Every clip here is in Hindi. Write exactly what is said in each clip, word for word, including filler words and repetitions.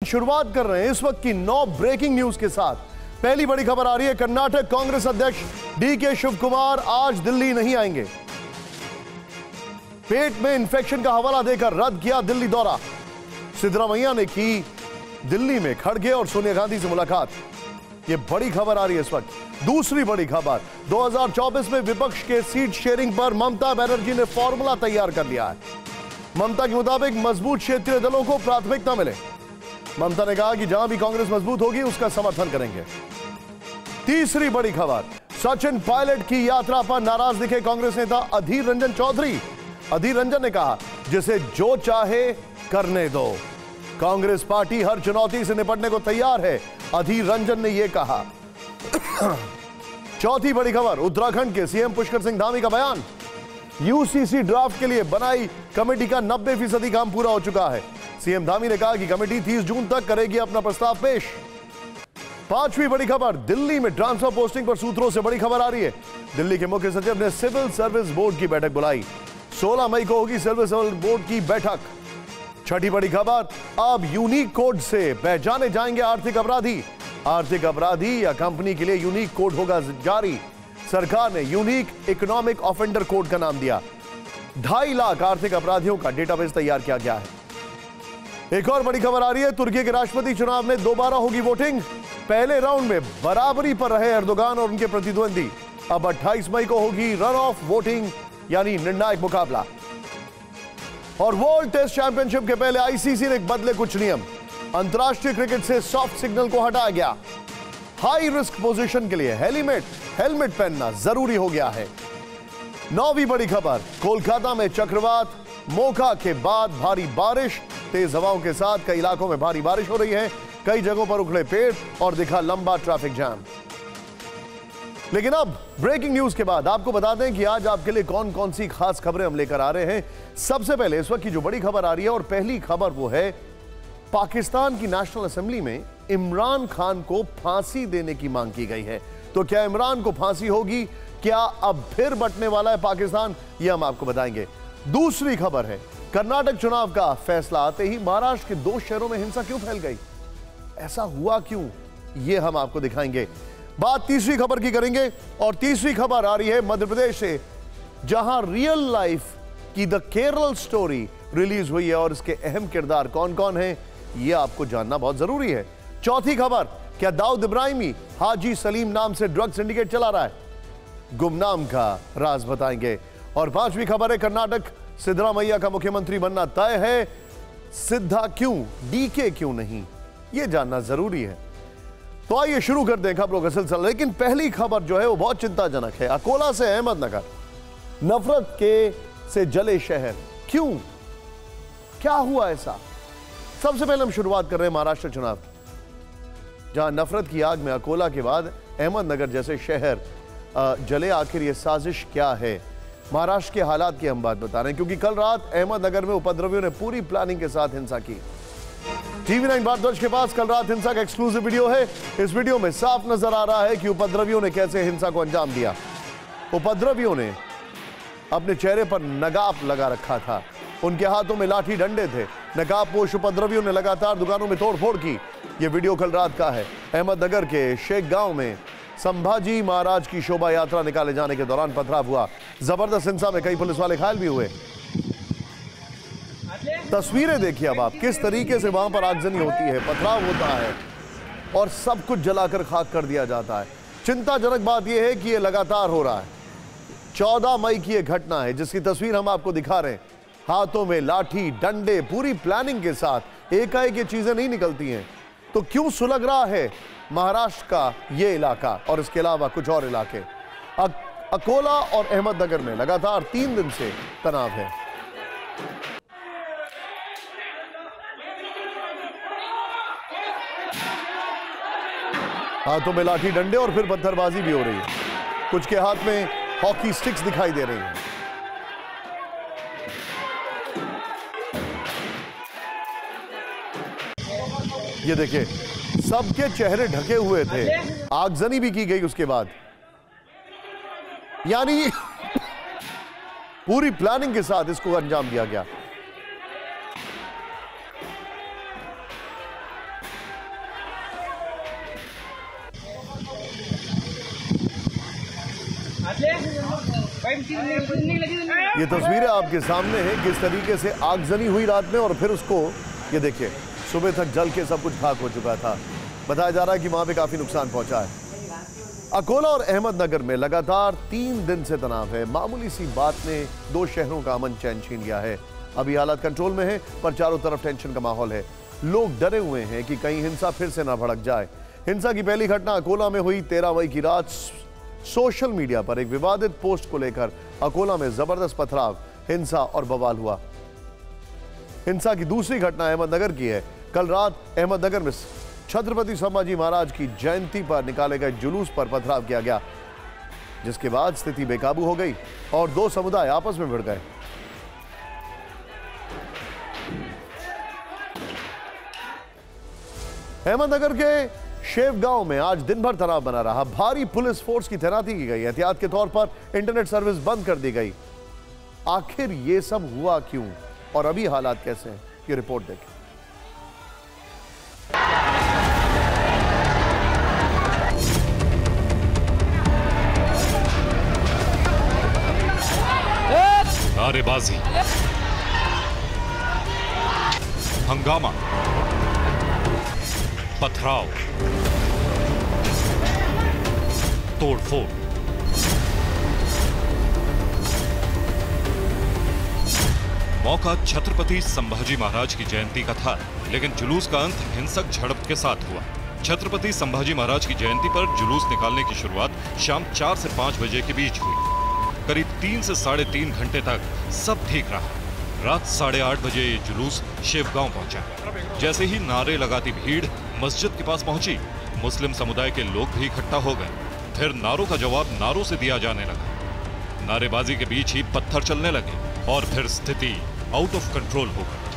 शुरुआत कर रहे हैं इस वक्त की नौ ब्रेकिंग न्यूज के साथ। पहली बड़ी खबर आ रही है, कर्नाटक कांग्रेस अध्यक्ष डी के शिव कुमार आज दिल्ली नहीं आएंगे। पेट में इंफेक्शन का हवाला देकर रद्द किया दिल्ली दौरा। सिद्धरामैया ने की दिल्ली में खड़गे और सोनिया गांधी से मुलाकात। यह बड़ी खबर आ रही है इस वक्त। दूसरी बड़ी खबर, दो हज़ार चौबीस में विपक्ष के सीट शेयरिंग पर ममता बनर्जी ने फॉर्मूला तैयार कर लिया है। ममता के मुताबिक मजबूत क्षेत्रीय दलों को प्राथमिकता मिले। ममता ने कहा कि जहां भी कांग्रेस मजबूत होगी उसका समर्थन करेंगे। तीसरी बड़ी खबर, सचिन पायलट की यात्रा पर नाराज दिखे कांग्रेस नेता अधीर रंजन चौधरी। अधीर रंजन ने कहा, जिसे जो चाहे करने दो, कांग्रेस पार्टी हर चुनौती से निपटने को तैयार है, अधीर रंजन ने यह कहा। चौथी बड़ी खबर, उत्तराखंड के सीएम पुष्कर सिंह धामी का बयान। यूसीसी ड्राफ्ट के लिए बनाई कमेटी का नब्बे फीसदी काम पूरा हो चुका है। सीएम धामी ने कहा कि कमेटी तीस जून तक करेगी अपना प्रस्ताव पेश। पांचवी बड़ी खबर, दिल्ली में ट्रांसफर पोस्टिंग पर सूत्रों से बड़ी खबर आ रही है। दिल्ली के मुख्य सचिव ने सिविल सर्विस बोर्ड की बैठक बुलाई। सोलह मई को होगी सिविल सर्विस बोर्ड की बैठक। छठी बड़ी खबर, अब यूनिक कोड से पहचाने जाएंगे आर्थिक अपराधी। आर्थिक अपराधी या कंपनी के लिए यूनिक कोड होगा जारी। सरकार ने यूनिक इकोनॉमिक ऑफेंडर कोड का नाम दिया। ढाई लाख आर्थिक अपराधियों का डेटाबेस तैयार किया गया है। एक और बड़ी खबर आ रही है, तुर्की के राष्ट्रपति चुनाव में दोबारा होगी वोटिंग। पहले राउंड में बराबरी पर रहे एर्दोगान और उनके प्रतिद्वंदी। अब अट्ठाईस मई को होगी रन ऑफ वोटिंग, यानी निर्णायक मुकाबला। और वर्ल्ड टेस्ट चैंपियनशिप के पहले आईसीसी ने बदले कुछ नियम। अंतर्राष्ट्रीय क्रिकेट से सॉफ्ट सिग्नल को हटाया गया। हाई रिस्क पोजीशन के लिए हेलमेट हेलमेट पहनना जरूरी हो गया है। नौवीं बड़ी खबर, कोलकाता में चक्रवात मोखा के बाद भारी बारिश। तेज हवाओं के साथ कई इलाकों में भारी बारिश हो रही है। कई जगहों पर उखड़े पेड़ और दिखा लंबा ट्रैफिक जाम। लेकिन अब ब्रेकिंग न्यूज के बाद आपको बता दें कि आज आपके लिए कौन कौन सी खास खबरें हम लेकर आ रहे हैं। सबसे पहले इस वक्त की जो बड़ी खबर आ रही है, और पहली खबर वो है, पाकिस्तान की नेशनल असेंबली में इमरान खान को फांसी देने की मांग की गई है। तो क्या इमरान को फांसी होगी? क्या अब फिर बंटने वाला है पाकिस्तान? यह हम आपको बताएंगे। दूसरी खबर है, कर्नाटक चुनाव का फैसला आते ही महाराष्ट्र के दो शहरों में हिंसा क्यों फैल गई? ऐसा हुआ क्यों? यह हम आपको दिखाएंगे। बात तीसरी खबर की करेंगे, और तीसरी खबर आ रही है मध्य प्रदेश से, जहां रियल लाइफ की द केरल स्टोरी रिलीज हुई है और इसके अहम किरदार कौन कौन हैं, यह आपको जानना बहुत जरूरी है। चौथी खबर, क्या दाऊद इब्राहिमी हाजी सलीम नाम से ड्रग सिंडिकेट चला रहा है? गुमनाम का राज बताएंगे। और पांचवी खबर है, कर्नाटक सिद्धरामैया का मुख्यमंत्री बनना तय है। सिद्धा क्यों, डीके क्यों नहीं, यह जानना जरूरी है। तो आइए शुरू कर दें खबरों का सिलसिला। लेकिन पहली खबर जो है वो बहुत चिंताजनक है। अकोला से अहमदनगर, नफरत के से जले शहर, क्यों, क्या हुआ ऐसा? सबसे पहले हम शुरुआत कर रहे हैं महाराष्ट्र चुनाव, जहां नफरत की आग में अकोला के बाद अहमदनगर जैसे शहर जले। आखिर यह साजिश क्या है? महाराष्ट्र के हालात की हम बात बता रहे हैं, क्योंकि कल रात अहमदनगर में उपद्रवियों ने पूरी प्लानिंग के साथ हिंसा की। टीवी नाइन भारतवर्ष के पास कल रात हिंसा का एक्सक्लूसिव वीडियो है। इस वीडियो में साफ नजर आ रहा है कि उपद्रवियों ने कैसे हिंसा को अंजाम दिया। उपद्रवियों ने अपने चेहरे पर नकाब लगा रखा था, उनके हाथों में लाठी डंडे थे। नकाबपोश उपद्रवियों ने लगातार दुकानों में तोड़फोड़ की। यह वीडियो कल रात का है। अहमदनगर के शेख गांव में संभाजी महाराज की शोभा यात्रा निकाले जाने के दौरान पथराव हुआ। जबरदस्त हिंसा में कई पुलिस वाले घायल भी हुए। तस्वीरें देखिए अब आप, किस तरीके से वहां पर आगजनी होती है, पथराव होता है और सब कुछ जलाकर खाक कर दिया जाता है। चिंताजनक बात यह है कि यह लगातार हो रहा है। चौदह मई की यह घटना है जिसकी तस्वीर हम आपको दिखा रहे हैं। हाथों में लाठी डंडे, पूरी प्लानिंग के साथ एकाएक ये चीजें नहीं निकलती हैं। तो क्यों सुलग रहा है महाराष्ट्र का यह इलाका और इसके अलावा कुछ और इलाके? अकोला और अहमदनगर में लगातार तीन दिन से तनाव है। हाथों में लाठी डंडे और फिर पत्थरबाजी भी हो रही है। कुछ के हाथ में हॉकी स्टिक्स दिखाई दे रही हैं। ये देखिए, सबके चेहरे ढके हुए थे। आगजनी भी की गई उसके बाद, यानी पूरी प्लानिंग के साथ इसको अंजाम दिया गया। ये तस्वीरें आपके सामने हैं किस तरीके से आगजनी हुई रात में, और फिर उसको ये देखिए सुबह तक जल के सब कुछ खाक हो चुका था। बताया जा रहा है कि वहां पे काफी नुकसान पहुंचा है। अकोला और अहमदनगर में लगातार तीन दिन से तनाव है। मामूली सी बात ने दो शहरों का अमन चैन छीन लिया है। अभी हालात कंट्रोल में है, पर चारों तरफ टेंशन का माहौल है। लोग डरे हुए हैं कि कहीं हिंसा फिर से ना भड़क जाए। हिंसा की पहली घटना अकोला में हुई तेरह मई की रात। सोशल मीडिया पर एक विवादित पोस्ट को लेकर अकोला में जबरदस्त पथराव, हिंसा और बवाल हुआ। हिंसा की दूसरी घटना अहमदनगर की है। कल रात अहमदनगर में छत्रपति संभाजी महाराज की जयंती पर निकाले गए जुलूस पर पथराव किया गया, जिसके बाद स्थिति बेकाबू हो गई और दो समुदाय आपस में भिड़ गए। अहमदनगर के शेवगांव में आज दिन भर तनाव बना रहा। भारी पुलिस फोर्स की तैनाती की गई। एहतियात के तौर पर इंटरनेट सर्विस बंद कर दी गई। आखिर ये सब हुआ क्यों और अभी हालात कैसे हैं, ये रिपोर्ट देखें। नारेबाजी, हंगामा, पथराव, तोड़फोड़, मौका छत्रपति संभाजी महाराज की जयंती का था, लेकिन जुलूस का अंत हिंसक झड़प के साथ हुआ। छत्रपति संभाजी महाराज की जयंती पर जुलूस निकालने की शुरुआत शाम चार से पांच बजे के बीच हुई। करीब तीन से साढ़े तीन घंटे तक सब ठीक रहा। रात साढ़े आठ बजे ये जुलूस शेवगांव पहुंचा। जैसे ही नारे लगाती भीड़ मस्जिद के पास पहुंची, मुस्लिम समुदाय के लोग भी इकट्ठा हो गए। फिर नारों का जवाब नारों से दिया जाने लगा। नारेबाजी के बीच ही पत्थर चलने लगे और फिर स्थिति आउट ऑफ कंट्रोल हो गई।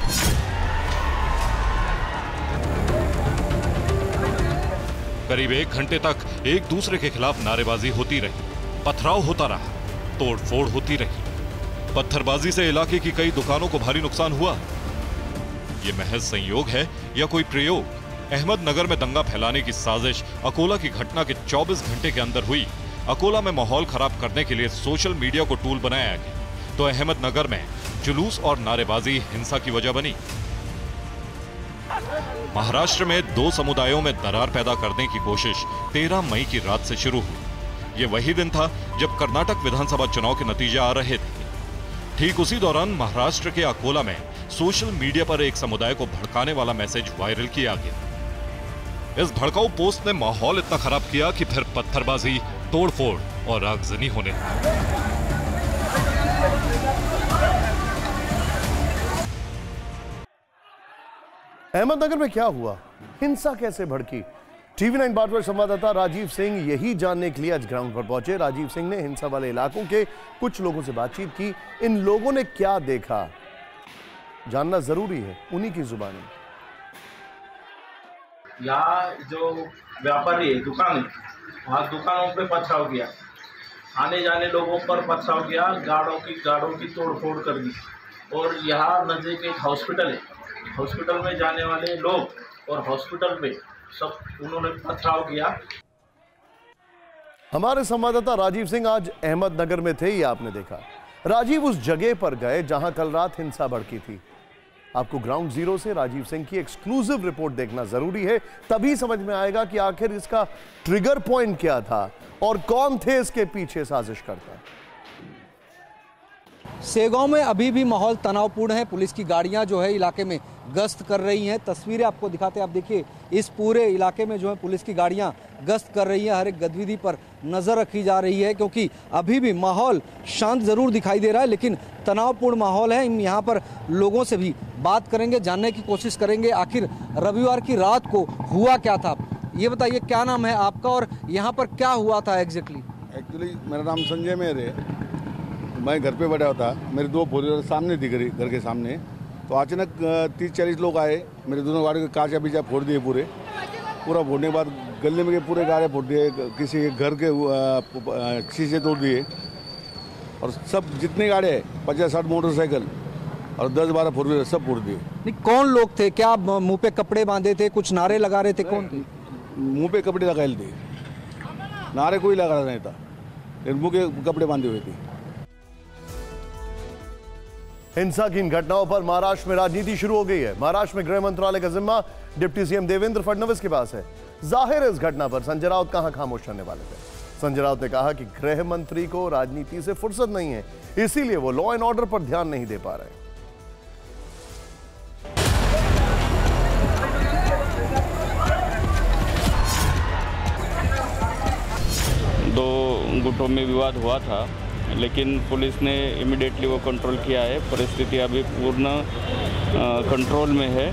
करीब एक घंटे तक एक दूसरे के खिलाफ नारेबाजी होती रही, पथराव होता रहा, तोड़फोड़ होती रही। पत्थरबाजी से इलाके की कई दुकानों को भारी नुकसान हुआ। यह महज संयोग है या कोई प्रयोग? अहमदनगर में दंगा फैलाने की साजिश अकोला की घटना के चौबीस घंटे के अंदर हुई। अकोला में माहौल खराब करने के लिए सोशल मीडिया को टूल बनाया गया, तो अहमदनगर में जुलूस और नारेबाजी हिंसा की वजह बनी। महाराष्ट्र में दो समुदायों में दरार पैदा करने की कोशिश तेरह मई की रात से शुरू हुई। ये वही दिन था जब कर्नाटक विधानसभा चुनाव के नतीजे आ रहे थे। ठीक उसी दौरान महाराष्ट्र के अकोला में सोशल मीडिया पर एक समुदाय को भड़काने वाला मैसेज वायरल किया गया। इस भड़काऊ पोस्ट ने माहौल इतना खराब किया कि फिर पत्थरबाजी, तोड़फोड़ और आगजनी होने लगी। अहमदनगर में क्या हुआ, हिंसा कैसे भड़की? टीवी नाइन बातवर संवाददाता राजीव सिंह यही जानने के लिए आज ग्राउंड पर पहुंचे। राजीव सिंह ने हिंसा वाले इलाकों के कुछ लोगों से बातचीत की। इन लोगों ने क्या देखा जानना जरूरी है, उन्हीं की जुबानी। यहाँ जो व्यापारी है, दुकान है, वहाँ दुकानों पे पथराव किया, आने जाने लोगों पर पथराव किया, गाड़ों की गाड़ों की तोड़फोड़ कर दी। और यहाँ नजदीक एक हॉस्पिटल है, हॉस्पिटल में जाने वाले लोग और हॉस्पिटल में सब उन्होंने पथराव किया। हमारे संवाददाता राजीव सिंह आज अहमदनगर में थे, ये आपने देखा। राजीव उस जगह पर गए जहां कल रात हिंसा भड़की थी। आपको ग्राउंड जीरो से राजीव सिंह की एक्सक्लूसिव रिपोर्ट देखना जरूरी है, तभी समझ में आएगा कि आखिर इसका ट्रिगर पॉइंट क्या था और कौन थे इसके पीछे साजिश करता। शेवगांव में अभी भी माहौल तनावपूर्ण है। पुलिस की गाड़ियां जो है इलाके में गश्त कर रही हैं। तस्वीरें आपको दिखाते हैं, आप देखिए इस पूरे इलाके में जो है पुलिस की गाड़ियां गश्त कर रही हैं। हर एक गतिविधि पर नजर रखी जा रही है, क्योंकि अभी भी माहौल शांत जरूर दिखाई दे रहा है, लेकिन तनावपूर्ण माहौल है। यहाँ पर लोगों से भी बात करेंगे, जानने की कोशिश करेंगे आखिर रविवार की रात को हुआ क्या था। ये बताइए, क्या नाम है आपका और यहाँ पर क्या हुआ था एग्जैक्टली? एक्चुअली मेरा नाम संजय मेरे, मैं घर पे बैठा होता, मेरे दो फोर व्हीलर सामने दिख रही, घर के सामने। तो अचानक तीस चालीस लोग आए, मेरे दोनों गाड़ी के काचा बीचा फोड़ दिए पूरे। पूरा फोड़ने के बाद गले में के पूरे गाड़े फोड़ दिए, किसी के घर के शीशे तोड़ दिए। और सब जितने गाड़े हैं, पचास साठ मोटरसाइकिल और दस बारह फोर व्हीलर सब फोड़ दिए। नहीं, कौन लोग थे? क्या मुंह पे कपड़े बांधे थे, कुछ नारे लगा रहे थे? कौन थे? मुंह पे कपड़े लगाए थे, नारे कोई लगा रहा नहीं था। लेकिन मुँह के कपड़े बांधे हुए थे। हिंसा की इन घटनाओं पर महाराष्ट्र में राजनीति शुरू हो गई है। महाराष्ट्र में गृह मंत्रालय का जिम्मा डिप्टी सीएम देवेंद्र फडणवीस के पास है। जाहिर है इस घटना पर संजय राउत कहां खामोश रहने वाले थे। संजय राउत ने कहा कि गृह मंत्री को राजनीति से फुर्सत नहीं है, इसीलिए वो लॉ एंड ऑर्डर पर ध्यान नहीं दे पा रहे। दो गुटों में विवाद हुआ था, लेकिन पुलिस ने इमीडिएटली वो कंट्रोल किया है। परिस्थिति अभी पूर्ण कंट्रोल में है।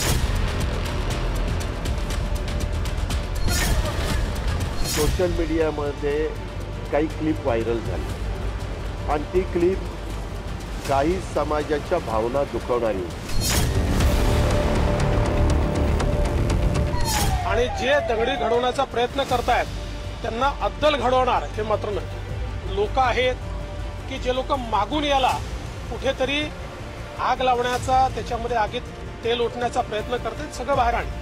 सोशल मीडियामध्ये काही क्लिप व्हायरल झाली आणि ती क्लिप काही समाजाच्या भावना दुखवणारी होती आणि जे दंगली घडवण्याचा प्रयत्न करतायत त्यांना अद्दल घडवणार हे मात्र नाही। लोक आहेत की जे लोक मागून याला कुठेतरी आग लावण्याचा, त्याच्यामध्ये आगीत तेल ओतण्याचा प्रयत्न करतात, सगळं बाहेर आण।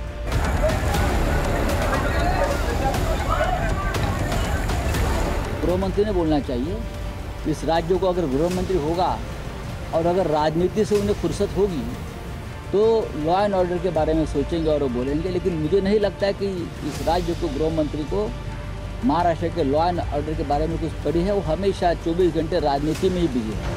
गृह मंत्री ने बोलना चाहिए, इस राज्य को अगर गृह मंत्री होगा और अगर राजनीति से उन्हें फुर्सत होगी तो लॉ एंड ऑर्डर के बारे में सोचेंगे और वो बोलेंगे। लेकिन मुझे नहीं लगता है कि इस राज्य को गृह मंत्री को महाराष्ट्र के लॉ एंड ऑर्डर के बारे में कुछ पड़ी है। वो हमेशा चौबीस घंटे राजनीति में ही बिजी है।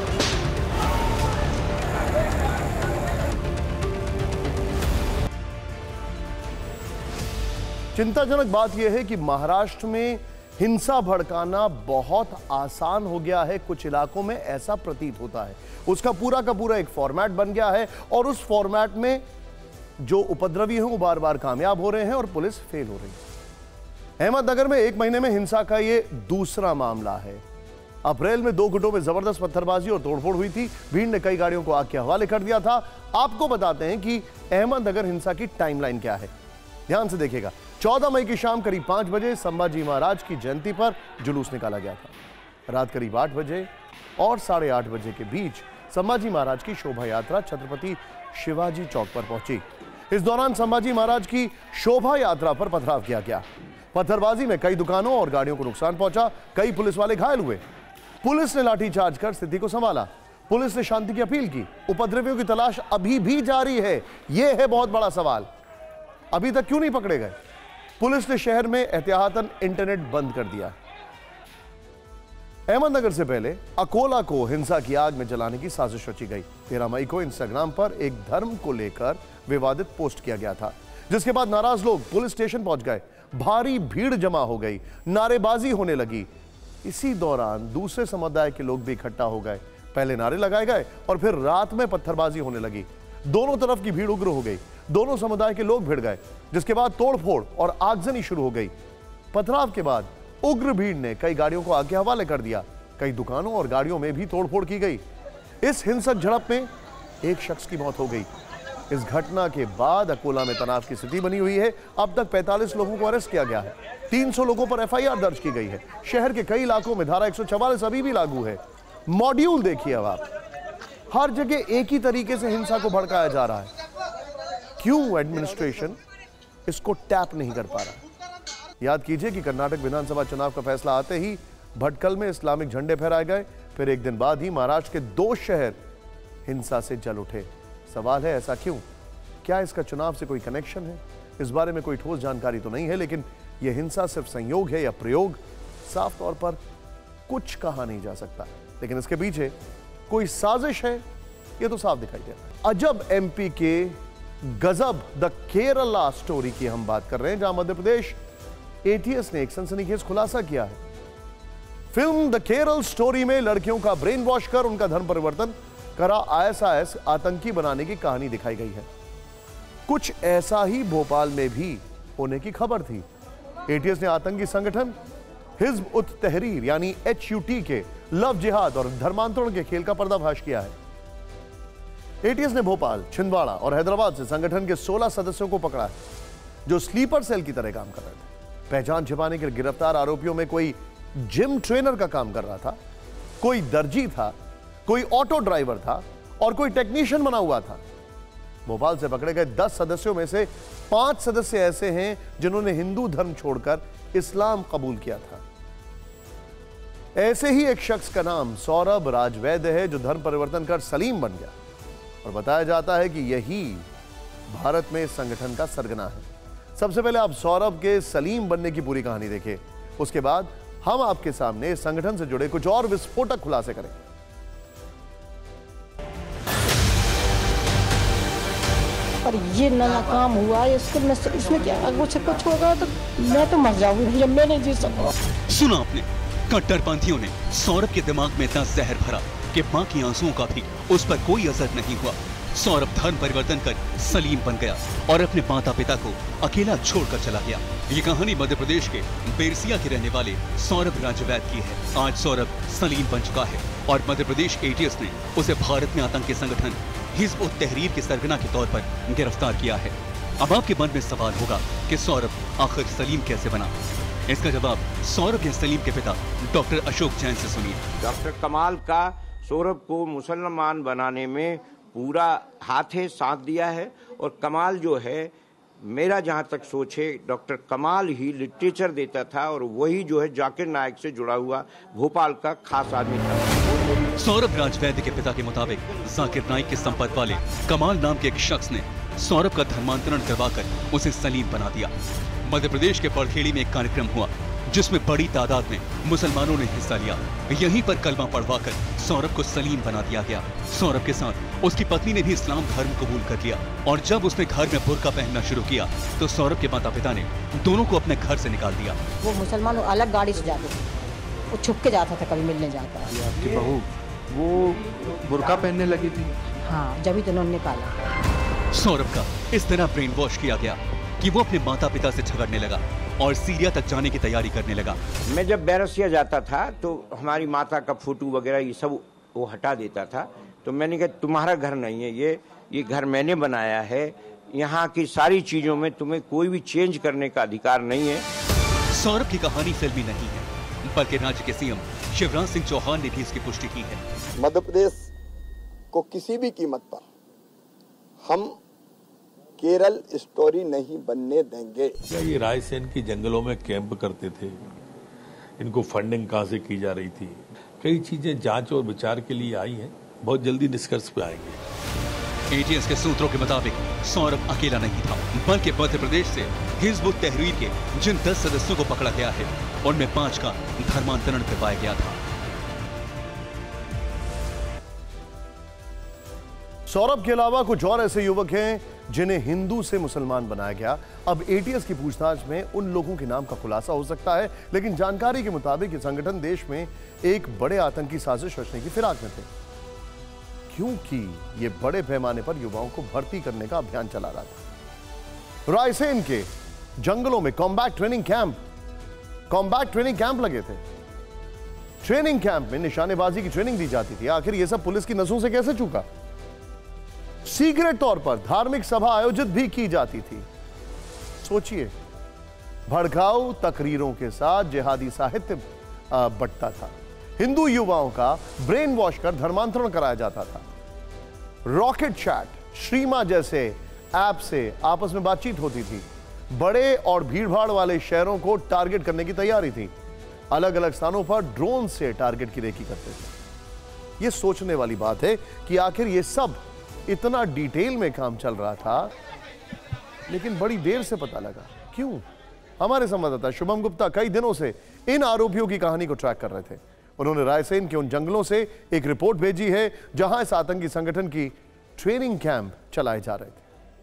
चिंताजनक बात यह है कि महाराष्ट्र में हिंसा भड़काना बहुत आसान हो गया है। कुछ इलाकों में ऐसा प्रतीत होता है, उसका पूरा का पूरा एक फॉर्मेट बन गया है और उस फॉर्मेट में जो उपद्रवी हैं वो बार बार कामयाब हो रहे हैं और पुलिस फेल हो रही है। अहमदनगर में एक महीने में हिंसा का ये दूसरा मामला है। अप्रैल में दो गुटों में जबरदस्त पत्थरबाजी और तोड़फोड़ हुई थी। भीड़ ने कई गाड़ियों को आग के हवाले कर दिया था। आपको बताते हैं कि अहमदनगर हिंसा की टाइमलाइन क्या है, ध्यान से देखिएगा। चौदह मई की शाम करीब पांच बजे संभाजी महाराज की जयंती पर जुलूस निकाला गया था। रात करीब आठ बजे और साढ़े आठ बजे के बीच संभाजी महाराज की शोभा यात्रा छत्रपति शिवाजी चौक पर पहुंची। इस दौरान संभाजी महाराज की शोभा यात्रा पर पथराव किया गया। पत्थरबाजी में कई दुकानों और गाड़ियों को नुकसान पहुंचा। कई पुलिस वाले घायल हुए। पुलिस ने लाठीचार्ज कर स्थिति को संभाला। पुलिस ने शांति की अपील की। उपद्रवियों की तलाश अभी भी जारी है। यह है बहुत बड़ा सवाल, अभी तक क्यों नहीं पकड़े गए। पुलिस ने शहर में एहतियातन इंटरनेट बंद कर दिया। अहमदनगर से पहले अकोला को हिंसा की आग में जलाने की साजिश रची गई। तेरह मई को इंस्टाग्राम पर एक धर्म को लेकर विवादित पोस्ट किया गया था, जिसके बाद नाराज लोग पुलिस स्टेशन पहुंच गए। भारी भीड़ जमा हो गई, नारेबाजी होने लगी। इसी दौरान दूसरे समुदाय के लोग भी इकट्ठा हो गए। पहले नारे लगाए गए और फिर रात में पत्थरबाजी होने लगी। दोनों तरफ की भीड़ उग्र हो गई। दोनों समुदाय के लोग भिड़ गए, जिसके बाद तोड़फोड़ और आगजनी शुरू हो गई। पथराव के बाद उग्र भीड़ ने कई गाड़ियों को आग के हवाले कर दिया। कई दुकानों और गाड़ियों में भी तोड़फोड़ की गई। इस हिंसक झड़प में एक शख्स की मौत हो गई। इस घटना के बाद अकोला में तनाव की स्थिति बनी हुई है। अब तक पैंतालीस लोगों को अरेस्ट किया गया है। तीन सौ लोगों पर एफ आई आर दर्ज की गई है। शहर के कई इलाकों में धारा एक सौ चवालीस अभी भी लागू है। मॉड्यूल देखिए अब आप, हर जगह एक ही तरीके से हिंसा को भड़काया जा रहा है। क्यों एडमिनिस्ट्रेशन इसको टैप नहीं कर पा रहा। याद कीजिए कि कर्नाटक विधानसभा चुनाव का फैसला आते ही भटकल में इस्लामिक झंडे फहराए गए। फिर एक दिन बाद ही महाराष्ट्र के दो शहर हिंसा से जल उठे। सवाल है, ऐसा क्यों? क्या इसका चुनाव से कोई कनेक्शन है? इस बारे में कोई ठोस जानकारी तो नहीं है, लेकिन यह हिंसा सिर्फ संयोग है या प्रयोग, साफ तौर पर कुछ कहा नहीं जा सकता। लेकिन इसके पीछे कोई साजिश है, यह तो साफ दिखाई दे रहा है। अजब एमपी के गजब द केरला स्टोरी की हम बात कर रहे हैं, जहां मध्य प्रदेश एटीएस ने एक सनसनीखेज खुलासा किया है। फिल्म द केरल स्टोरी में लड़कियों का ब्रेन वॉश कर उनका धर्म परिवर्तन करा आईएसआईएस आतंकी बनाने की कहानी दिखाई गई है। कुछ ऐसा ही भोपाल में भी होने की खबर थी। एटीएस ने आतंकी संगठन हिज्ब उत तहरीर यानी एचयूटी के लव जिहाद और धर्मांतरण के खेल का पर्दाफाश किया है। एटीएस ने भोपाल, छिंदवाड़ा और हैदराबाद से संगठन के सोलह सदस्यों को पकड़ा है, जो स्लीपर सेल की तरह काम कर रहे थे। पहचान छिपाने के गिरफ्तार आरोपियों में कोई जिम ट्रेनर का काम कर रहा था, कोई दर्जी था, कोई ऑटो ड्राइवर था और कोई टेक्नीशियन बना हुआ था। भोपाल से पकड़े गए दस सदस्यों में से पांच सदस्य ऐसे हैं जिन्होंने हिंदू धर्म छोड़कर इस्लाम कबूल किया था। ऐसे ही एक शख्स का नाम सौरभ राजवैद्य है जो धर्म परिवर्तन कर सलीम बन गया और बताया जाता है कि यही भारत में इस संगठन का सरगना है। सबसे पहले आप सौरभ के सलीम बनने की पूरी कहानी देखें, उसके बाद हम आपके सामने इस संगठन से जुड़े कुछ और विस्फोटक खुलासे करेंगे। पर ये नाकाम हुआ इसमें इसमें क्या कुछ कुछ होगा तो मैं तो मर जाऊंगी जब मैं नहीं जी सकूंगा। सुना आपने, कट्टरपंथियों ने सौरभ के दिमाग में इतना जहर भरा कि मां की आंसुओं का भी उस पर कोई असर नहीं हुआ। सौरभ धर्म परिवर्तन कर सलीम बन गया और अपने माता पिता को अकेला छोड़कर चला गया। ये कहानी मध्य प्रदेश के बेरसिया के रहने वाले सौरभ राजवैद्य की है। आज सौरभ सलीम बन चुका है और मध्य प्रदेश एटीएस ने उसे भारत में आतंकी संगठन हिज़्ब उत तहरीर के सरगना के तौर पर गिरफ्तार किया है। अब आपके मन में सवाल होगा कि सौरभ आखिर सलीम कैसे बना? इसका जवाब सौरभ या सलीम के पिता डॉक्टर अशोक जैन से सुनिए। डॉक्टर कमाल का सौरभ को मुसलमान बनाने में पूरा हाथ है, साथ दिया है। और कमाल जो है, मेरा जहां तक सोच है, डॉक्टर कमाल ही लिटरेचर देता था और वही जो है जाकिर नायक से जुड़ा हुआ भोपाल का खास आदमी था। सौरभ राजवैद्य के पिता के मुताबिक जाकिर नाइक के संपर्क वाले कमाल नाम के एक शख्स ने सौरभ का धर्मांतरण करवाकर उसे सलीम बना दिया। मध्य प्रदेश के बड़खेड़ी में एक कार्यक्रम हुआ जिसमें बड़ी तादाद में मुसलमानों ने हिस्सा लिया। यहीं पर कलमा पढ़वाकर सौरभ को सलीम बना दिया गया। सौरभ के साथ उसकी पत्नी ने भी इस्लाम धर्म कबूल कर लिया और जब उसने घर में बुर्का पहनना शुरू किया तो सौरभ के माता पिता ने दोनों को अपने घर से निकाल दिया। वो मुसलमान अलग गाड़ी से जाते थे, वो छुप के जाता था, कभी मिलने जाता। आपकी बहू वो बुर्का पहनने लगी थी? हाँ, जब ही तो उन्होंने निकाला। सौरभ का इस तरह ब्रेन वॉश किया गया कि वो अपने माता पिता से झगड़ने लगा और सीरिया तक जाने की तैयारी करने लगा। मैं जब बैरसिया जाता था तो हमारी माता का फोटो वगैरह ये सब वो हटा देता था। तो मैंने कहा तुम्हारा घर नहीं है ये, ये घर मैंने बनाया है। यहाँ की सारी चीजों में तुम्हें कोई भी चेंज करने का अधिकार नहीं है। सौरभ की कहानी फिल्मी नहीं है, बल्कि राज्य के सीएम शिवराज सिंह चौहान ने भी इसकी पुष्टि की है। मध्य प्रदेश को किसी भी कीमत पर हम केरल स्टोरी नहीं बनने देंगे। क्या ये रायसेन की जंगलों में कैंप करते थे? इनको फंडिंग कहां से की जा रही थी? कई चीजें जांच और विचार के लिए आई हैं, बहुत जल्दी निष्कर्ष पे आएंगे। एटीएस के सूत्रों के मुताबिक सौरभ अकेला नहीं था, बल्कि मध्य प्रदेश से हिज़्ब उत तहरीर के जिन दस सदस्यों को पकड़ा गया है उनमें पांच का धर्मांतरण करवाया गया था। सौरभ के अलावा कुछ और ऐसे युवक हैं जिन्हें हिंदू से मुसलमान बनाया गया। अब एटीएस की पूछताछ में उन लोगों के नाम का खुलासा हो सकता है, लेकिन जानकारी के मुताबिक ये संगठन देश में एक बड़े आतंकी साजिश रचने की फिराक में थे, क्योंकि ये बड़े पैमाने पर युवाओं को भर्ती करने का अभियान चला रहा था। रायसेन के जंगलों में combat training camp combat training camp लगे थे। ट्रेनिंग कैंप में निशानेबाजी की ट्रेनिंग दी जाती थी। आखिर यह सब पुलिस की नसों से कैसे चूका? सीक्रेट तौर पर धार्मिक सभा आयोजित भी की जाती थी। सोचिए, भड़काऊ तकरीरों के साथ जिहादी साहित्य बंटता था, हिंदू युवाओं का ब्रेन वॉश कर धर्मांतरण कराया जाता था। रॉकेट चैट, श्रीमा जैसे ऐप से आपस में बातचीत होती थी। बड़े और भीड़भाड़ वाले शहरों को टारगेट करने की तैयारी थी। अलग अलग स्थानों पर ड्रोन से टारगेट की रेकी करते थे। यह सोचने वाली बात है कि आखिर यह सब इतना डिटेल में काम चल रहा था, लेकिन बड़ी देर से पता लगा। क्यों? हमारे संवाददाता शुभम गुप्ता कई दिनों से इन आरोपियों की कहानी को ट्रैक कर रहे थे। उन्होंने रायसेन के उन जंगलों से एक रिपोर्ट भेजी है जहां इस आतंकी संगठन की ट्रेनिंग कैंप चलाए जा रहे थे।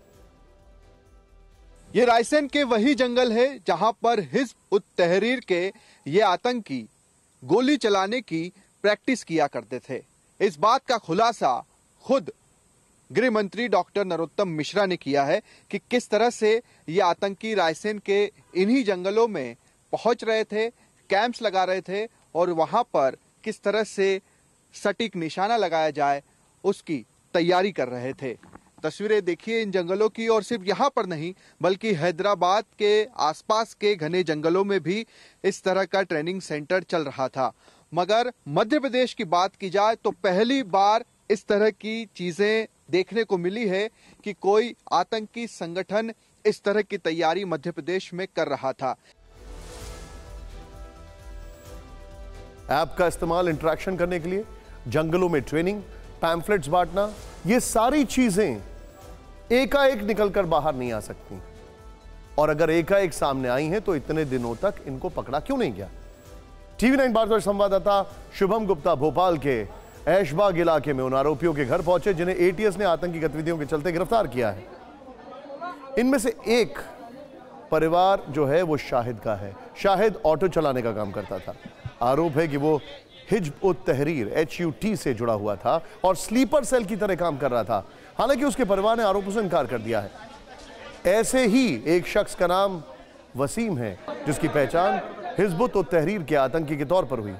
ये रायसेन के वही जंगल है जहां पर हिज़्ब उत तहरीर के ये आतंकी गोली चलाने की प्रैक्टिस किया करते थे। इस बात का खुलासा खुद गृह मंत्री डॉक्टर नरोत्तम मिश्रा ने किया है कि किस तरह से ये आतंकी रायसेन के इन्हीं जंगलों में पहुंच रहे थे, कैंप्स लगा रहे थे और वहां पर किस तरह से सटीक निशाना लगाया जाए उसकी तैयारी कर रहे थे। तस्वीरें देखिए इन जंगलों की, और सिर्फ यहां पर नहीं बल्कि हैदराबाद के आसपास के घने जंगलों में भी इस तरह का ट्रेनिंग सेंटर चल रहा था। मगर मध्य प्रदेश की बात की जाए तो पहली बार इस तरह की चीजें देखने को मिली है कि कोई आतंकी संगठन इस तरह की तैयारी मध्य प्रदेश में कर रहा था। ऐप का इस्तेमाल इंटरेक्शन करने के लिए, जंगलों में ट्रेनिंग, पैम्फलेट्स बांटना, ये सारी चीजें एकाएक निकलकर बाहर नहीं आ सकती। और अगर एकाएक सामने आई हैं तो इतने दिनों तक इनको पकड़ा क्यों नहीं गया? टीवी नाइन भारतवर्ष संवाददाता शुभम गुप्ता भोपाल के ऐशबाग इलाके में उन आरोपियों के घर पहुंचे जिन्हें एटीएस ने आतंकी गतिविधियों के चलते गिरफ्तार किया है। इनमें से एक परिवार जो है वो शाहिद का है। शाहिद ऑटो चलाने का काम करता था। आरोप है कि वो हिज्ब उत तहरीर एच यू टी से जुड़ा हुआ था और स्लीपर सेल की तरह काम कर रहा था। हालांकि उसके परिवार ने आरोपों से इनकार कर दिया है। ऐसे ही एक शख्स का नाम वसीम है जिसकी पहचान हिज्ब उत तहरीर के आतंकी के तौर पर हुई।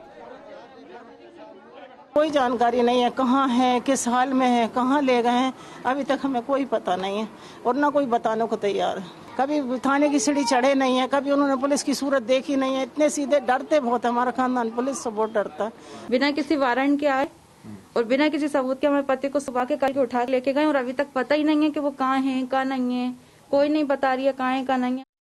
कोई जानकारी नहीं है, कहाँ है, किस हाल में है, कहाँ ले गए हैं, अभी तक हमें कोई पता नहीं है और ना कोई बताने को तैयार है। कभी थाने की सीढ़ी चढ़े नहीं है, कभी उन्होंने पुलिस की सूरत देखी नहीं है। इतने सीधे, डरते बहुत, हमारा खानदान पुलिस से बहुत डरता है। बिना किसी वारंट के आए और बिना किसी सबूत के हमारे पति को सुबह के करके उठा के लेके गए और अभी तक पता ही नहीं है कि वो कहाँ है, कहाँ नहीं है। कोई नहीं बता रही है कहाँ है, कहाँ नहीं है।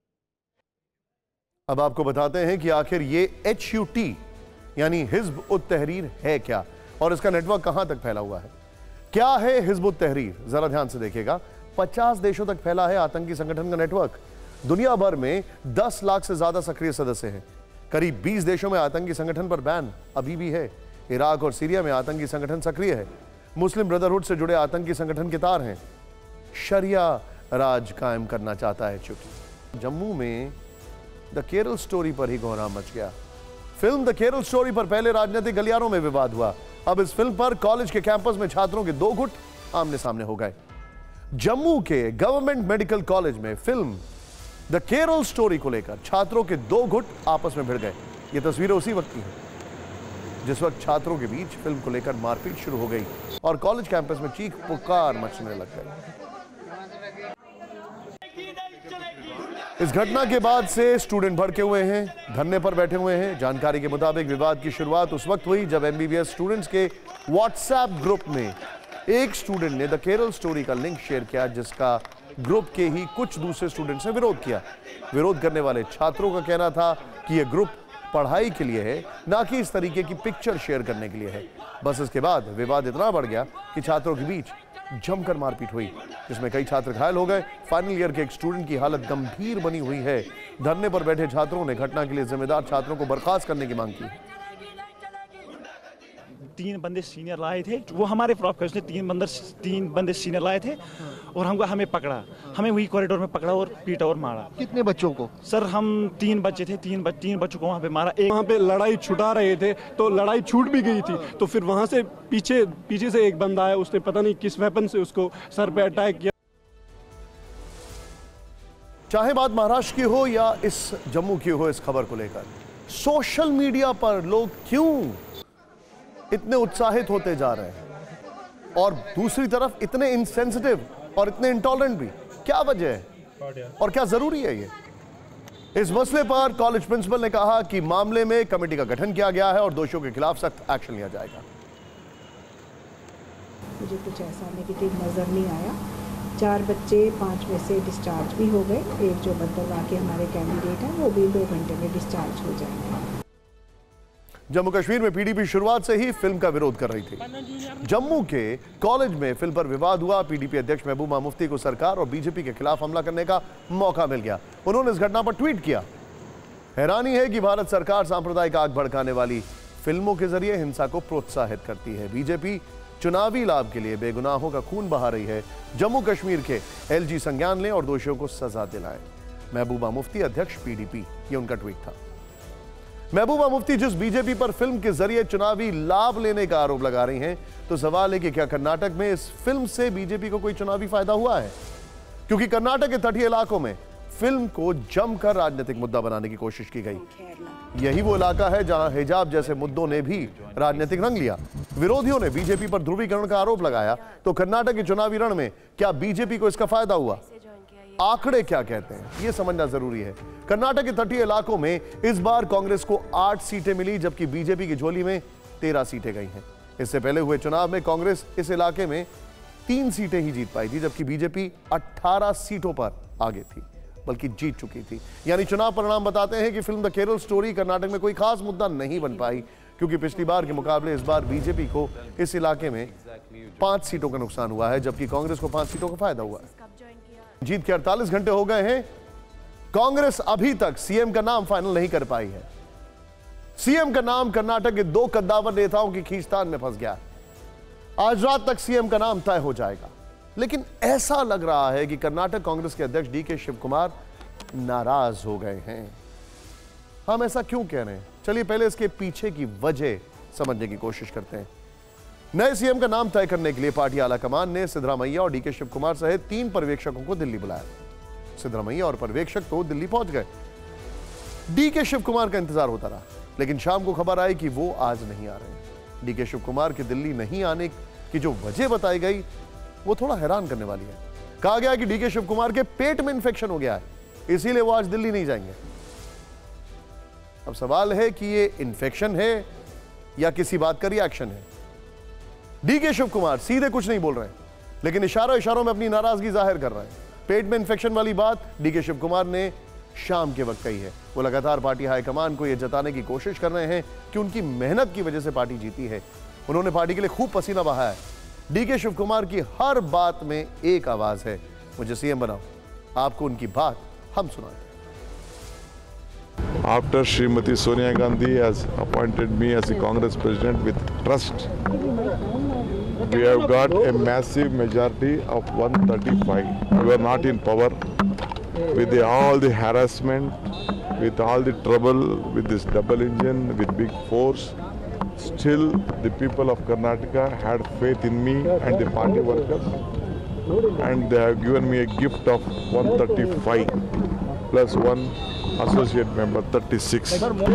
अब आपको बताते हैं कि आखिर ये एच यू टी यानी हिज्ब उत तहरीर है क्या और इसका नेटवर्क कहां तक फैला हुआ है। क्या है हिज्ब उत तहरीर, जरा ध्यान से देखिएगा। पचास देशों तक फैला है आतंकी संगठन का नेटवर्क। दुनिया भर में दस लाख से ज्यादा सक्रिय सदस्य हैं। करीब बीस देशों में आतंकी संगठन पर बैन अभी भी है। इराक और सीरिया में आतंकी संगठन सक्रिय है। मुस्लिम ब्रदरहुड से जुड़े आतंकी संगठन के तार हैं। शरिया राज कायम करना चाहता है। चूंकि जम्मू में द केरल स्टोरी पर ही कोहराम मच गया। फिल्म द केरल स्टोरी पर पहले राजनीतिक गलियारों में विवाद हुआ। अब इस फिल्म पर कॉलेज के कैंपस में छात्रों के दो गुट आमने सामने हो गए। जम्मू के गवर्नमेंट मेडिकल कॉलेज में फिल्म द केरल स्टोरी को लेकर छात्रों के दो गुट आपस में भिड़ गए। ये तस्वीरें उसी वक्त की हैं जिस वक्त छात्रों के बीच फिल्म को लेकर मारपीट शुरू हो गई और कॉलेज कैंपस में चीख पुकार मचने लग गई। इस घटना के बाद से स्टूडेंट भड़के हुए हैं, धरने पर बैठे हुए हैं। जानकारी के मुताबिक विवाद की शुरुआत उस वक्त हुई जब एमबीबीएस स्टूडेंट्स के व्हाट्सएप ग्रुप में एक स्टूडेंट ने द केरल स्टोरी का लिंक शेयर किया जिसका ग्रुप के ही कुछ दूसरे स्टूडेंट्स ने विरोध किया। विरोध करने वाले छात्रों का कहना था कि यह ग्रुप पढ़ाई के लिए है, ना कि इस तरीके की पिक्चर शेयर करने के लिए है। बस इसके बाद विवाद इतना बढ़ गया कि छात्रों के बीच जमकर मारपीट हुई जिसमें कई छात्र घायल हो गए। फाइनल ईयर के एक स्टूडेंट की हालत गंभीर बनी हुई है। धरने पर बैठे छात्रों ने घटना के लिए जिम्मेदार छात्रों को बर्खास्त करने की मांग की। तीन बंदे सीनियर लाए थे, वो हमारे प्रॉफ उसने तीन बंदे तीन बंदे सीनियर लाए थे और हमको हमें पकड़ा, हमें वही कॉरिडोर में पकड़ा और पीटा और मारा। कितने बच्चों को? सर हम तीन बच्चे थे, तीन बच, तीन बच्चों को वहाँ पे मारा। एक वहाँ पे लड़ाई छुटा रहे थे तो लड़ाई छूट भी गई थी, तो फिर वहाँ से पीछे पीछे से एक बंदा आया, उसने पता नहीं किस वेपन से उसको सर पे अटैक किया। चाहे बात महाराष्ट्र की हो या इस जम्मू की हो, इस खबर को लेकर सोशल मीडिया पर लोग क्यों इतने उत्साहित होते जा रहे हैं और दूसरी तरफ इतने इनसेंसिटिव और इतने इंटॉलरेंट भी? क्या वजह है और क्या जरूरी है ये? इस मसले पर कॉलेज प्रिंसिपल ने कहा कि मामले में कमेटी का गठन किया गया है और दोषियों के खिलाफ सख्त एक्शन लिया जाएगा। मुझे कुछ ऐसा नेगेटिव नजर नहीं आया। चार बच्चे पांच में से डिस्चार्ज भी हो गए। एक जो बदलवा के हमारे कैंडिडेट हैं वो भी दो घंटे में डिस्चार्ज हो जाएंगे। जम्मू कश्मीर में पीडीपी शुरुआत से ही फिल्म का विरोध कर रही थी। जम्मू के कॉलेज में फिल्म पर विवाद हुआ। पीडीपी अध्यक्ष महबूबा मुफ्ती को सरकार और बीजेपी के खिलाफ हमला करने का मौका मिल गया। उन्होंने इस घटना पर ट्वीट किया। हैरानी है कि भारत सरकार सांप्रदायिक आग भड़काने वाली फिल्मों के जरिए हिंसा को प्रोत्साहित करती है। बीजेपी चुनावी लाभ के लिए बेगुनाहों का खून बहा रही है। जम्मू कश्मीर के एलजी संज्ञान लें और दोषियों को सजा दिलाएं। महबूबा मुफ्ती अध्यक्ष पीडीपी, ये उनका ट्वीट था। महबूबा मुफ्ती जिस बीजेपी पर फिल्म के जरिए चुनावी लाभ लेने का आरोप लगा रही हैं, तो सवाल है कि क्या कर्नाटक में इस फिल्म से बीजेपी को कोई चुनावी फायदा हुआ है? क्योंकि कर्नाटक के तटीय इलाकों में फिल्म को जमकर राजनीतिक मुद्दा बनाने की कोशिश की गई। यही वो इलाका है जहां हिजाब जैसे मुद्दों ने भी राजनीतिक रंग लिया। विरोधियों ने बीजेपी पर ध्रुवीकरण का आरोप लगाया, तो कर्नाटक के चुनावी रण में क्या बीजेपी को इसका फायदा हुआ? आंकड़े क्या कहते हैं, यह समझना जरूरी है। कर्नाटक के तटीय इलाकों में इस बार कांग्रेस को आठ सीटें मिली, जबकि बीजेपी की झोली में तेरह सीटें गई हैं। इससे पहले हुए चुनाव में कांग्रेस इस इलाके में तीन सीटें ही जीत पाई थी, जबकि बीजेपी अठारह सीटों पर आगे थी। बल्कि जीत चुकी थी। यानी चुनाव परिणाम बताते हैं कि film the Kerala story Karnataka में कोई खास मुद्दा नहीं बन पाई, क्योंकि पिछली बार के मुकाबले इस बार बीजेपी को इस इलाके में पांच सीटों का नुकसान हुआ है, जबकि कांग्रेस को पांच सीटों का फायदा हुआ है। जीत के अड़तालीस घंटे हो गए हैं, कांग्रेस अभी तक सीएम का नाम फाइनल नहीं कर पाई है। सीएम का नाम कर्नाटक के दो कद्दावर नेताओं की खींचतान में फंस गया है। आज रात तक सीएम का नाम तय हो जाएगा, लेकिन ऐसा लग रहा है कि कर्नाटक कांग्रेस के अध्यक्ष डी के शिव कुमार नाराज हो गए हैं। हम ऐसा क्यों कह रहे हैं, चलिए पहले इसके पीछे की वजह समझने की कोशिश करते हैं। नए सीएम का नाम तय करने के लिए पार्टी आलाकमान ने सिद्धरामैया और डी के शिव कुमार सहित तीन पर्यवेक्षकों को दिल्ली बुलाया। सिद्धरामैया और पर्यवेक्षक तो दिल्ली पहुंच गए। डी के शिव कुमार का इंतजार होता रहा, लेकिन शाम को खबर आई कि वो आज नहीं आ रहे। डी के शिव कुमार के दिल्ली नहीं आने की जो वजह बताई गई वो थोड़ा हैरान करने वाली है। कहा गया कि डी के शिव कुमार के पेट में इंफेक्शन हो गया है, इसीलिए वो आज दिल्ली नहीं जाएंगे। अब सवाल है कि ये इंफेक्शन है या किसी बात का रिएक्शन है। डी के शिव कुमार सीधे कुछ नहीं बोल रहे हैं, लेकिन इशारों इशारों में अपनी नाराजगी जाहिर कर रहे हैं। पेट में इंफेक्शन वाली बात डी के शिव कुमार ने शाम के वक्त कही है। वो लगातार पार्टी हाईकमान को यह जताने की कोशिश कर रहे हैं कि उनकी मेहनत की वजह से पार्टी जीती है। उन्होंने पार्टी के लिए खूब पसीना बहाया है। डी के शिव कुमार की हर बात में एक आवाज है, मुझे सीएम बनाओ। आपको उनकी बात हम सुनाते हैं। After Srimati Sonia Gandhi has appointed me as the Congress president with trust, we have got a massive majority of one thirty-five. We are not in power. With the, all the harassment, with all the trouble, with this double engine, with big force, still the people of Karnataka had faith in me and the party workers, and they have given me a gift of one thirty-five plus one associate member, thirty-six.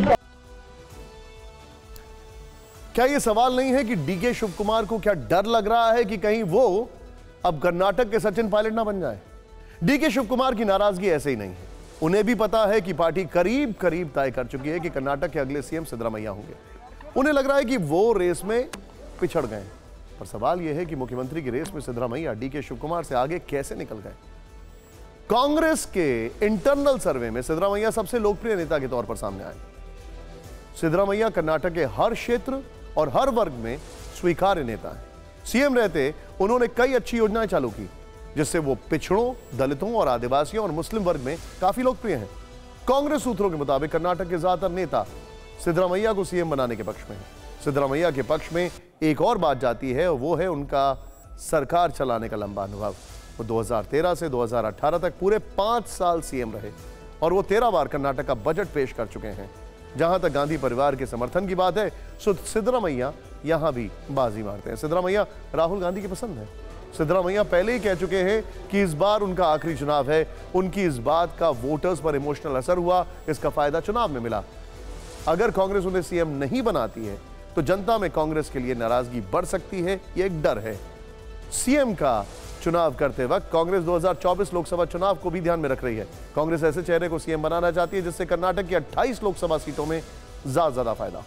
क्या ये सवाल नहीं है कि डी के शिव कुमार को क्या डर लग रहा है कि कहीं वो अब कर्नाटक के सचिन पायलट ना बन जाए? डी के शिव कुमार की नाराजगी ऐसे ही नहीं है। उन्हें भी पता है कि पार्टी करीब करीब तय कर चुकी है कि कर्नाटक के अगले सीएम सिद्धरामैया होंगे। उन्हें लग रहा है कि वो रेस में पिछड़ गए, पर सवाल यह है कि मुख्यमंत्री की रेस में सिद्धरामैया डी के शिव कुमार से आगे कैसे निकल गए। कांग्रेस के इंटरनल सर्वे में सिद्धरामैया सबसे लोकप्रिय नेता के तौर पर सामने आए। सिद्धरामैया कर्नाटक के हर क्षेत्र और हर वर्ग में स्वीकार्य नेता हैं। सीएम रहते उन्होंने कई अच्छी योजनाएं चालू की, जिससे वो पिछड़ों, दलितों और आदिवासियों और मुस्लिम वर्ग में काफी लोकप्रिय हैं। कांग्रेस सूत्रों के मुताबिक कर्नाटक के ज्यादातर नेता सिद्धरामैया को सीएम बनाने के पक्ष में हैं। सिद्धरामैया के पक्ष में एक और बात जाती है, वो है उनका सरकार चलाने का लंबा अनुभव। वो दो हज़ार तेरह से दो हज़ार अठारह तक पूरे पांच साल सीएम रहे और वो तेरह बार कर्नाटक का बजट पेश कर चुके हैं। जहां तक गांधी परिवार के समर्थन की बात है, सिद्धरामैया यहां भी बाजी मारते हैं। सिद्धरामैया राहुल गांधी की पसंद है। सिद्धरामैया पहले ही कह चुके हैं कि इस बार उनका आखिरी चुनाव है। उनकी इस बात का वोटर्स पर इमोशनल असर हुआ, इसका फायदा चुनाव में मिला। अगर कांग्रेस उन्हें सीएम नहीं बनाती है तो जनता में कांग्रेस के लिए नाराजगी बढ़ सकती है, यह एक डर है। सीएम का चुनाव करते वक्त कांग्रेस दो हज़ार चौबीस लोकसभा चुनाव को भी ध्यान में रख रही है। कांग्रेस ऐसे चेहरे को सीएम बनाना चाहती है जिससे कर्नाटक की अट्ठाईस लोकसभा सीटों में ज्यादा ज्यादा फायदा।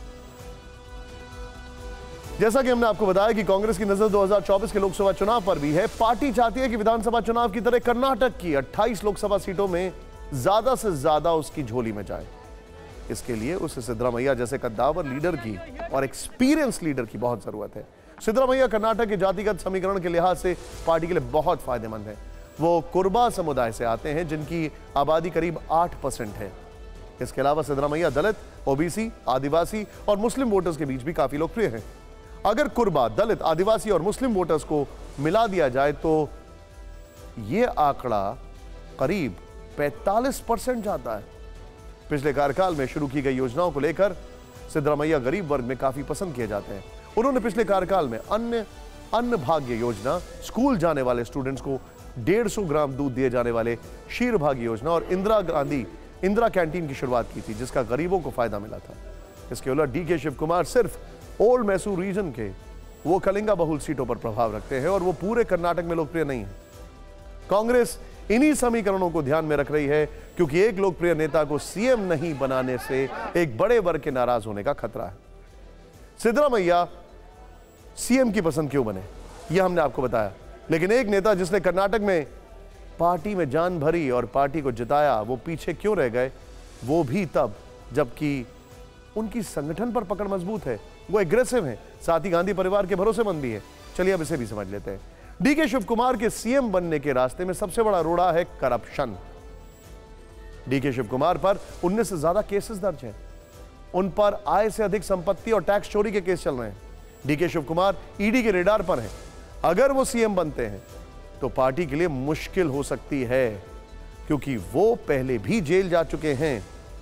जैसा कि हमने आपको बताया कि कांग्रेस की नजर दो हज़ार चौबीस के लोकसभा चुनाव पर भी है। पार्टी चाहती है कि विधानसभा चुनाव की तरह कर्नाटक की अट्ठाईस लोकसभा सीटों में ज्यादा से ज्यादा उसकी झोली में जाए। इसके लिए उसे सिद्धरामैया जैसे कद्दावर लीडर की और एक्सपीरियंस लीडर की बहुत जरूरत है। सिद्धरामैया कर्नाटक के जातिगत समीकरण के लिहाज से पार्टी के लिए बहुत फायदेमंद है। वो कुर्बा समुदाय से आते हैं जिनकी आबादी करीब आठ परसेंट है। इसके अलावा सिद्धरामैया दलित, ओबीसी, आदिवासी और मुस्लिम वोटर्स के बीच भी काफी लोकप्रिय हैं। अगर कुर्बा, दलित, आदिवासी और मुस्लिम वोटर्स को मिला दिया जाए तो यह आंकड़ा करीब पैंतालीस परसेंट जाता है। पिछले कार्यकाल में शुरू की गई योजनाओं को लेकर सिद्धरामैया गरीब वर्ग में काफी पसंद किए जाते हैं। उन्होंने पिछले कार्यकाल में अन्य अन्न भाग्य योजना, स्कूल जाने वाले स्टूडेंट्स को डेढ़ सौ ग्राम दूध दिए जाने वाले शीर भाग्य योजना और इंदिरा गांधी इंदिरा कैंटीन की शुरुआत की थी, जिसका गरीबों को फायदा मिला था। इसके उलट डी के शिव कुमार सिर्फ ओल्ड मैसूर रीजन के वो कलिंगा बहुल सीटों पर प्रभाव रखते हैं और वो पूरे कर्नाटक में लोकप्रिय नहीं है। कांग्रेस इन्हीं समीकरणों को ध्यान में रख रही है क्योंकि एक लोकप्रिय नेता को सीएम नहीं बनाने से एक बड़े वर्ग के नाराज होने का खतरा है। सिद्धरामैया सीएम की पसंद क्यों बने, यह हमने आपको बताया, लेकिन एक नेता जिसने कर्नाटक में पार्टी में जान भरी और पार्टी को जिताया, वो पीछे क्यों रह गए? वो भी तब जबकि उनकी संगठन पर पकड़ मजबूत है, वो एग्रेसिव हैं, साथ ही गांधी परिवार के भरोसेमंद भी है। चलिए अब इसे भी समझ लेते हैं। डीके शिव कुमार के सीएम बनने के रास्ते में सबसे बड़ा रोड़ा है करप्शन। डीके शिव कुमार पर उन्नीस से ज्यादा केसेस दर्ज हैं। उन पर आय से अधिक संपत्ति और टैक्स चोरी के केस चल रहे हैं। डीके शिव कुमार ईडी के रेडार पर हैं। अगर वो सीएम बनते हैं तो पार्टी के लिए मुश्किल हो सकती है, क्योंकि वो पहले भी जेल जा चुके हैं।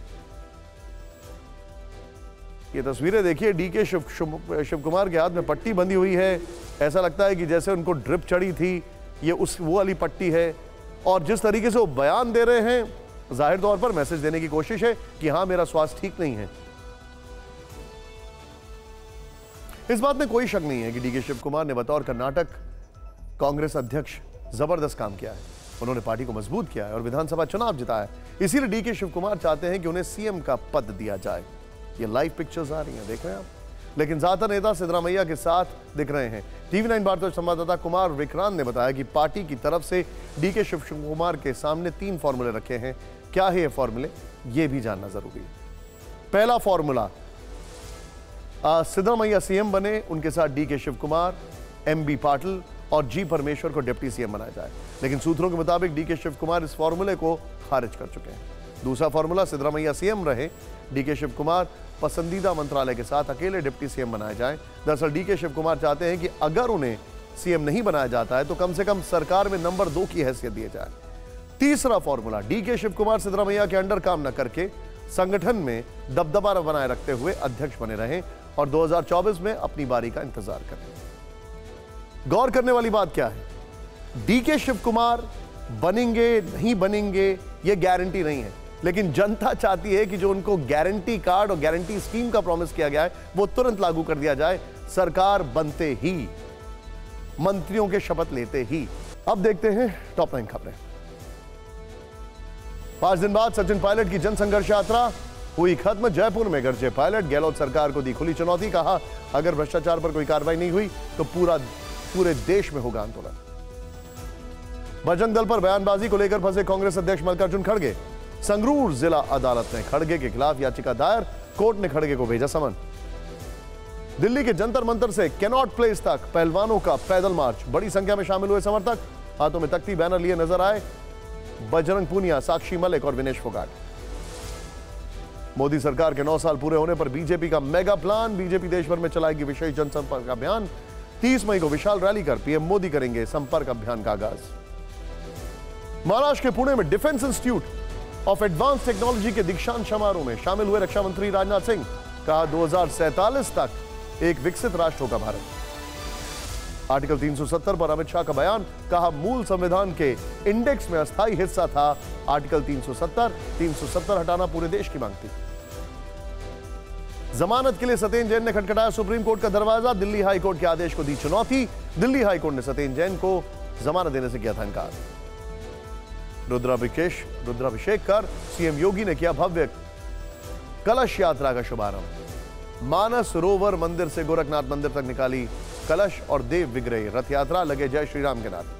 ये तस्वीरें देखिए, डीके शिव शिव कुमार के हाथ में पट्टी बंधी हुई है। ऐसा लगता है कि जैसे उनको ड्रिप चढ़ी थी। ये उस वो वाली पट्टी है, और जिस तरीके से वो बयान दे रहे हैं, जाहिर तौर पर मैसेज देने की कोशिश है कि हां, मेरा स्वास्थ्य ठीक नहीं है। इस बात में कोई शक नहीं है कि डीके शिव कुमार ने बतौर कर्नाटक कांग्रेस अध्यक्ष जबरदस्त काम किया है। उन्होंने पार्टी को मजबूत किया है और विधानसभा चुनाव जिताया है। इसीलिए डीके शिव कुमार चाहते हैं कि उन्हें सीएम का पद दिया जाए। ये लाइव पिक्चर्स आ रही हैं, देख रहे हैं आप। लेकिन ज्यादातर नेता सिद्धरामैया के साथ दिख रहे हैं। टीवी नाइन भारत संवाददाता कुमार विक्रांत ने बताया कि पार्टी की तरफ से डीके शिव कुमार के सामने तीन फॉर्मूले रखे हैं। क्या है ये फॉर्मूले, ये भी जानना जरूरी है। पहला फॉर्मूला, सिद्धरामैया सीएम बने, उनके साथ DK Shiv Kumar, M B Patil और जी परमेश्वर को डिप्टी सीएम बनाया जाए। लेकिन सूत्रों के मुताबिक डीके शिव कुमार इस फॉर्मूले को खारिज कर चुके हैं। दूसरा फॉर्मूला, सिद्धरामैया सीएम रहे, डीके शिव कुमार पसंदीदा मंत्रालय के साथ अकेले डिप्टी सीएम बनाए जाएं। दरअसल डीके शिव कुमार चाहते हैं कि अगर उन्हें सीएम नहीं बनाया जाता है तो कम से कम सरकार में नंबर दो की हैसियत दी जाए। तीसरा फॉर्मूला, डीके शिव कुमार सिद्धरामैया के अंडर काम न करके संगठन में दबदबा बनाए रखते हुए अध्यक्ष बने रहें और दो हज़ार चौबीस में अपनी बारी का इंतजार करें। गौर करने वाली बात क्या है, डीके शिव कुमार बनेंगे नहीं बनेंगे ये गारंटी नहीं है, लेकिन जनता चाहती है कि जो उनको गारंटी कार्ड और गारंटी स्कीम का प्रॉमिस किया गया है वो तुरंत लागू कर दिया जाए, सरकार बनते ही, मंत्रियों के शपथ लेते ही। अब देखते हैं टॉप नाइन खबरें। पांच दिन बाद सचिन पायलट की जनसंघर्ष यात्रा हुई खत्म। जयपुर में गरजे पायलट, गहलोत सरकार को दी खुली चुनौती। कहा अगर भ्रष्टाचार पर कोई कार्रवाई नहीं हुई तो पूरा पूरे देश में होगा आंदोलन। बजरंग दल पर बयानबाजी को लेकर फंसे कांग्रेस अध्यक्ष मल्लिकार्जुन खड़गे। संगरूर जिला अदालत ने खड़गे के खिलाफ याचिका दायर, कोर्ट ने खड़गे को भेजा समन। दिल्ली के जंतर मंतर से कैनॉट प्लेस तक पहलवानों का पैदल मार्च, बड़ी संख्या में शामिल हुए समर्थक। हाथों में तख्ती बैनर लिए नजर आए बजरंग पूनिया, साक्षी मलिक और विनेश फोगाट। मोदी सरकार के नौ साल पूरे होने पर बीजेपी का मेगा प्लान, बीजेपी देश भर में चलाएगी विशेष जनसंपर्क अभियान। तीस मई को विशाल रैली कर पीएम मोदी करेंगे संपर्क अभियान का आगाज। महाराष्ट्र के पुणे में defence institute of advance technology के दीक्षांत समारोह में शामिल हुए रक्षा मंत्री राजनाथ सिंह। कहा दो हज़ार सैंतालीस तक एक विकसित राष्ट्र होगा भारत। आर्टिकल तीन सौ सत्तर पर अमित शाह का बयान। कहा मूल संविधान के इंडेक्स में अस्थायी हिस्सा था आर्टिकल तीन सौ सत्तर। तीन सौ सत्तर हटाना पूरे देश की मांग थी। जमानत के लिए सत्येंद्र जैन ने खटखटाया सुप्रीम कोर्ट का दरवाजा। दिल्ली हाई कोर्ट के आदेश को दी चुनौती। दिल्ली हाई कोर्ट ने सत्येंद्र जैन को जमानत देने से किया था इनकार। रुद्राभिषेक रुद्राभिषेक कर सीएम योगी ने किया भव्य कलश यात्रा का शुभारंभ। मानस रोवर मंदिर से गोरखनाथ मंदिर तक निकाली कलश और देव विग्रह। रथ यात्रा लगे जय श्री राम के नारे।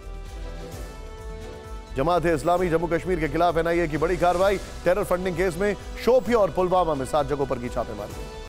जमात-ए इस्लामी जम्मू कश्मीर के खिलाफ एनआईए की बड़ी कार्रवाई। टेरर फंडिंग केस में शोपियां और पुलवामा में सात जगहों पर की छापेमारी।